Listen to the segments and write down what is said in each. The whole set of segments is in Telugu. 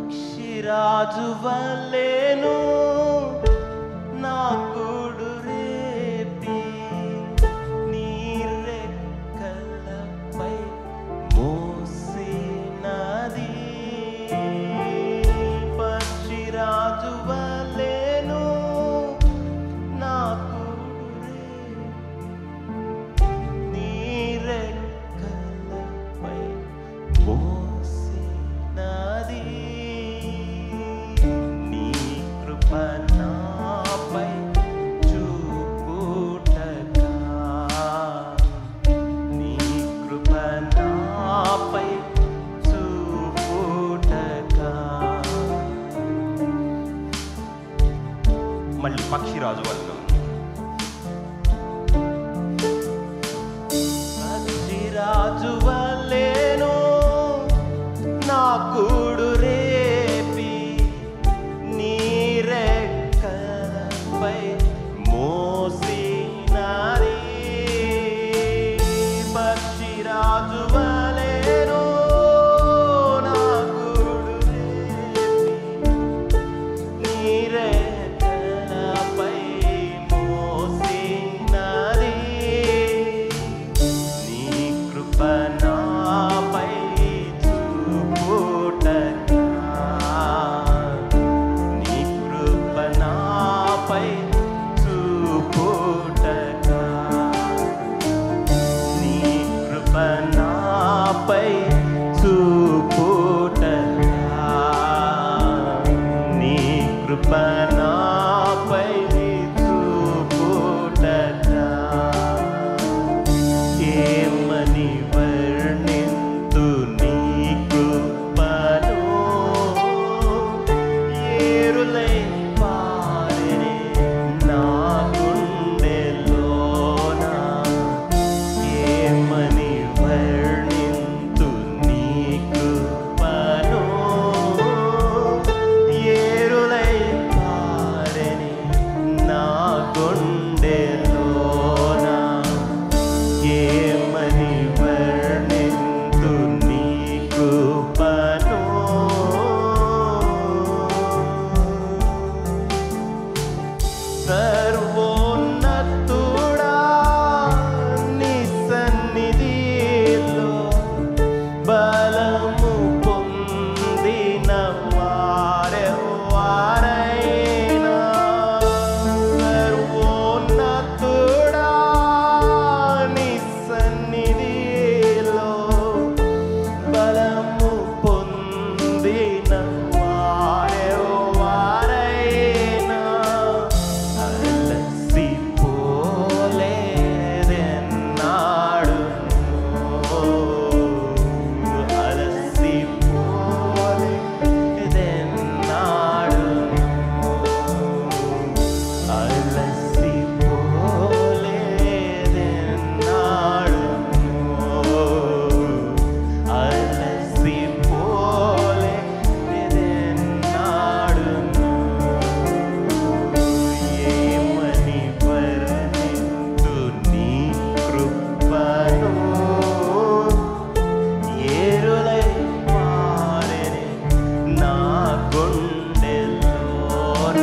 పక్షిరాజు వలెను నా గూడు రేపి నీ రెక్కలపై మోసినది. పక్షిరాజు వలెను నా గూడు రేపి నీ రెక్కలపై మోసినది. నీ కృప నాపై చూపుటకా, నీ కృప నాపై చూపుటకా. మళ్ళీ పక్షిరాజు వల్ల పక్షిరాజు వలెను నా గూడు రేపి నీ రెక్కలపై మోసినది. పక్షిరాజు వలెను నా గూడు రేపి నీ రెక్కలపై మోసినది. నీ కృప నాపై చూపుటకా, నీ కృప నాపై చూపుటకా, నీ కృప నాపై చూపుటకా, నీ కృప నాపై చూపుటకా. ఏమని వర్ణింతు నీ కృపను, ఏరులై పారెనే నా గుండెలోన. ఏమని వర్ణింతు నీ కృపను, ఏరులై పారెనే నా గుండెలోన. ఏమని వర్ణింతు నీ కృపను. సర్వోన్నతుడా నీ సన్నిధిలో బలము పొందిన వారెవ్వారైనా. సర్వోన్నతుడా నీ సన్నిధిలో బలము పొందిన వారెవ్వారైనా. అలసిపోలేదెన్నాడును, అలసిపోలేదెన్నాడును. ఏమని వర్ణింతు నీ కృపను, ఏరులై పారెనే నా గుండెలోన.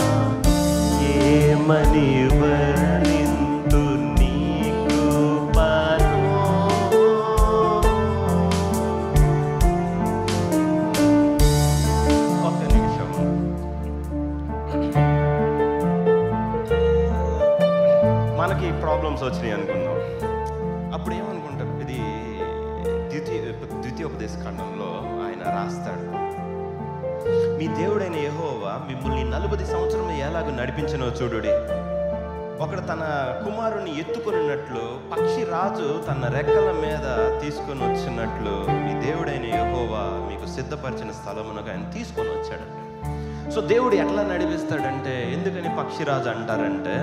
ఏమని వర్ణింతు నీ కృపను. ఒక్క నిమిషం. మనకి ప్రాబ్లమ్స్ వచ్చినాయి అనుకుందాం. అప్పుడు ఏమనుకుంటారు? ఇది ద్వితీయోపదేశ ఖండంలో ఆయన రాస్తాడు, మీ దేవుడైన యెహోవా మిమ్మల్ని 40 సంవత్సరం ఎలాగ నడిపించనో చూడుడి. ఒకడు తన కుమారుని ఎత్తుకొనినట్లు పక్షి రాజు తన రెక్కల మీద తీసుకొని వచ్చినట్లు మీ దేవుడైన యెహోవా మీకు సిద్ధపరిచిన స్థలమునకు ఆయన తీసుకొని వచ్చాడు. సో దేవుడు ఎట్లా నడిపిస్తాడంటే, ఎందుకని పక్షిరాజు అంటారంటే,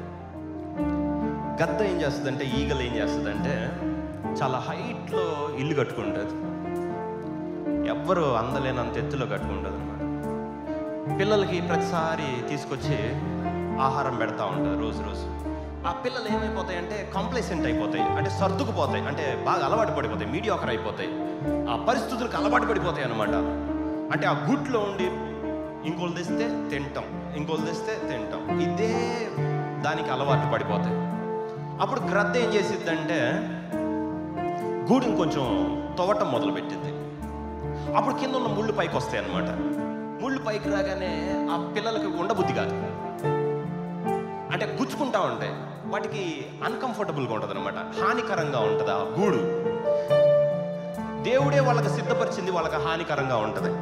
గద్ద ఏం చేస్తుందంటే, ఈగలు ఏం చేస్తుందంటే చాలా హైట్లో ఇల్లు కట్టుకుంటుంది. ఎవ్వరు అందలేనంత ఎత్తులో కట్టుకుంటుంది అన్నమాట. పిల్లలకి ప్రతిసారి తీసుకొచ్చి ఆహారం పెడతా ఉంటుంది రోజు రోజు. ఆ పిల్లలు ఏమైపోతాయంటే కంప్లైసెంట్ అయిపోతాయి, అంటే సర్దుకుపోతాయి, అంటే బాగా అలవాటు పడిపోతాయి, మీడియాకర్ అయిపోతాయి, ఆ పరిస్థితులకు అలవాటు పడిపోతాయి అన్నమాట. అంటే ఆ గుడ్లో ఉండి ఇంకోళ్ళు తెస్తే తింటాం, ఇంకోళ్ళు తెస్తే తింటాం, ఇదే దానికి అలవాటు పడిపోతాయి. అప్పుడు గ్రద్ద ఏం చేసిద్దంటే గూడుని కొంచెం తవ్వటం మొదలు పెట్టింది. అప్పుడు కింద ఉన్న ముళ్ళు పైకి వస్తాయి అన్నమాట. ముళ్ళు పైకి రాగానే ఆ పిల్లలకి ఉండబుద్ధి కాదు, అంటే గుచ్చుకుంటా ఉంటాయి, వాటికి అన్కంఫర్టబుల్గా ఉంటుంది అనమాట, హానికరంగా ఉంటుంది ఆ గూడు. దేవుడే వాళ్ళకి సిద్ధపరిచింది వాళ్ళకి హానికరంగా ఉంటుంది.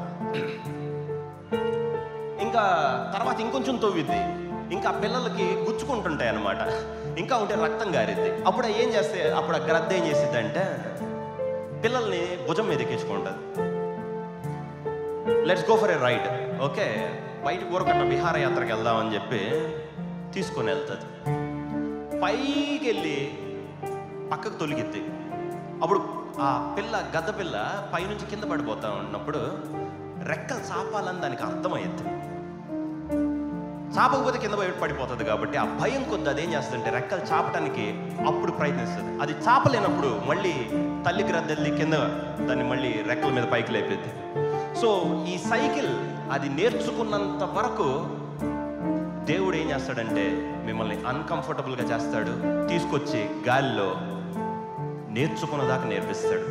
ఇంకా తర్వాత ఇంకొంచెం తవ్విద్ది, ఇంకా పిల్లలకి గుచ్చుకుంటుంటాయి అన్నమాట, ఇంకా ఉంటే రక్తం గారిద్ది. అప్పుడు ఏం చేస్తే అప్పుడు ఆ గ్రద్ద ఏం చేసిద్ది అంటే పిల్లల్ని భుజం మీద ఎక్కించుకుంటుంది. Let's go for a ride, okay బయటకు ఊరకట్ట విహారయాత్రకు వెళ్దామని చెప్పి తీసుకొని వెళ్తుంది. పైకి వెళ్ళి పక్కకు తొలగిద్ది. అప్పుడు ఆ గద్ద పిల్ల పైనుంచి కింద పడిపోతా ఉన్నప్పుడు రెక్కలు చాపాలని దానికి అర్థమయ్యింది. చాపకపోతే కింద పడిపోతుంది కాబట్టి ఆ భయం కొద్ది అదేం చేస్తుందంటే రెక్కలు చాపటానికి అప్పుడు ప్రయత్నిస్తుంది. అది చాపలేనప్పుడు మళ్ళీ తల్లి గ్రద్దెల్లి కింద దాన్ని మళ్ళీ రెక్కల మీద పైకి లేపిద్ది. సో ఈ సైకిల్ అది నేర్చుకున్నంత వరకు దేవుడు ఏం చేస్తాడంటే మిమ్మల్ని అన్కంఫర్టబుల్గా చేస్తాడు, తీసుకొచ్చి గాలిలో నేర్చుకున్నదాకా నేర్పిస్తాడు.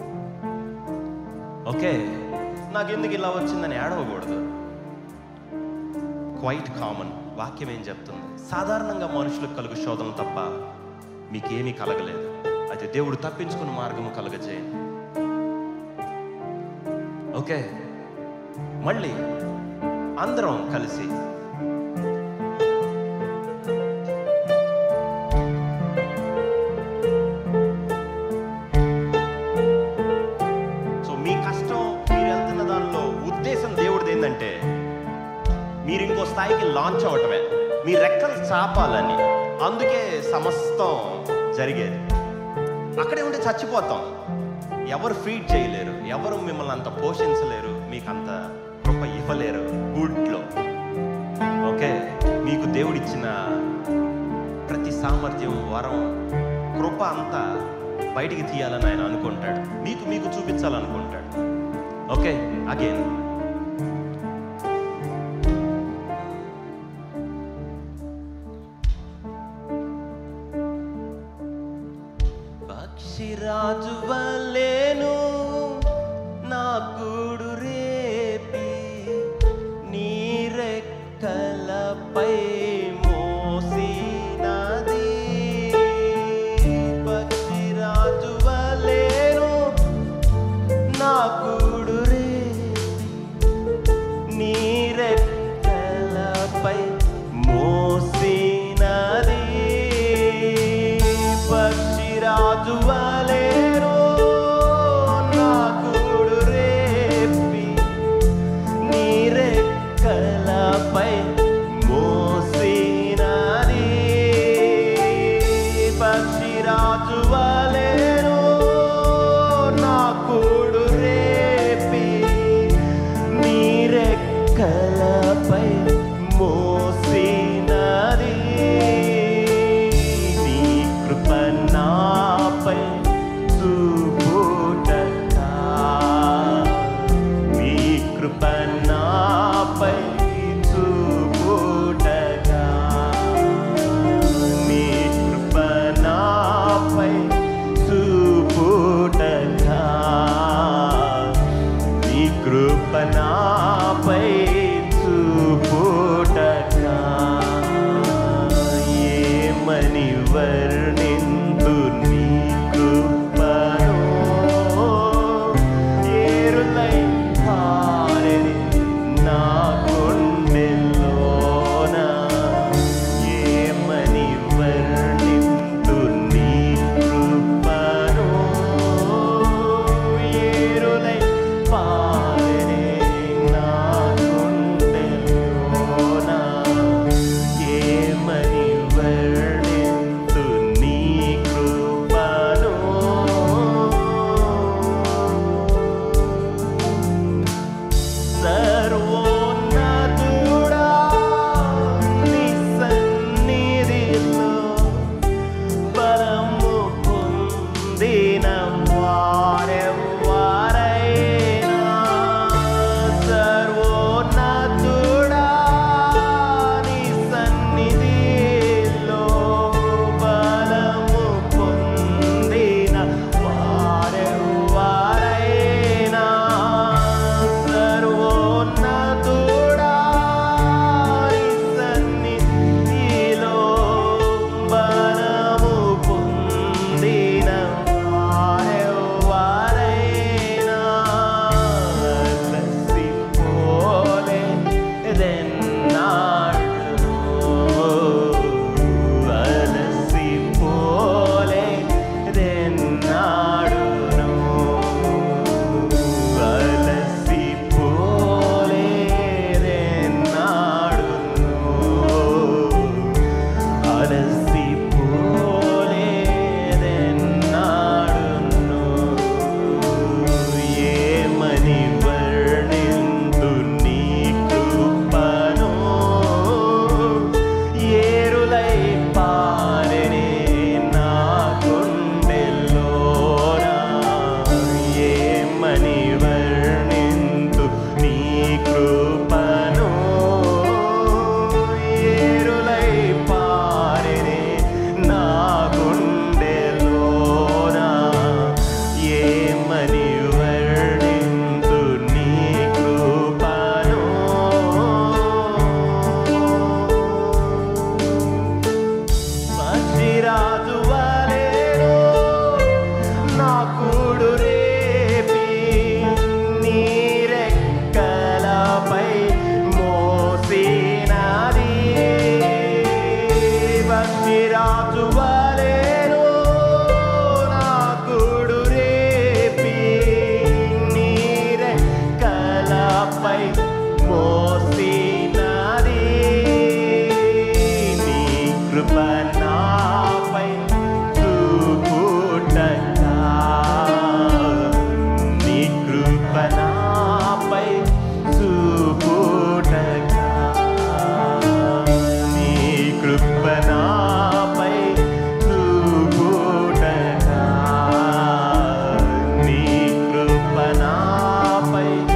ఓకే, నాకెందుకు ఇలా వచ్చిందని ఏడవకూడదు. Quite common. వాక్యం ఏం చెప్తుంది? సాధారణంగా మనుషులకు కలుగు శోధనలు తప్ప మీకేమీ కలగలేదు. అయితే దేవుడు తప్పించుకున్న మార్గము కలగజేయండి. ఓకే, మళ్ళీ అందరం కలిసి మీ కష్టం మీరు వెళ్తున్న దానిలో ఉద్దేశం దేవుడిది ఏంటంటే మీరు ఇంకో స్థాయికి లాంచ్ అవటమే, మీ రెక్కలు చాపాలని. అందుకే సమస్తం జరిగేది. అక్కడే ఉంటే చచ్చిపోతాం, ఎవరు ఫీడ్ చేయలేరు, ఎవరు మిమ్మల్ని అంత పోషించలేరు, మీకు అంత కృప ఇవ్వలేరు గూట్లో. ఓకే, మీకు దేవుడిచ్చిన ప్రతి సామర్థ్యం, వరం, కృప అంతా బయటికి తీయాలని ఆయన అనుకుంటాడు, మీకు చూపించాలనుకుంటాడు. ఓకే, అగైన్ పక్షిరాజు వల్లేను నా గూడు రేపి నీ రెక్కలపై మోసినది. పక్షిరాజు వల్లేను నా గూడు రేపి నీ రెక్కలపై మోసినది. పక్షిరాజు వలెను నా గూడు రేపి నీ రెక్కలపై మోసినది. పక్షిరాజు వలెను నా గూడు రేపి నీ రెక్కలపై మోసినది. నీ కృప నాపై చూపుటకా, నీ కృప నాపై చూపుటకా, నీ కృప నాపై చూపుటకా, నీ కృప నాపై చూపుటకా. ఏమని వర్ణింతు నీ కృపను, ఏరులై పారెని నా గుండెల్లోన. ఏమని వర్ణింతు నీ కృపను, ఏరులై పారెని Lord.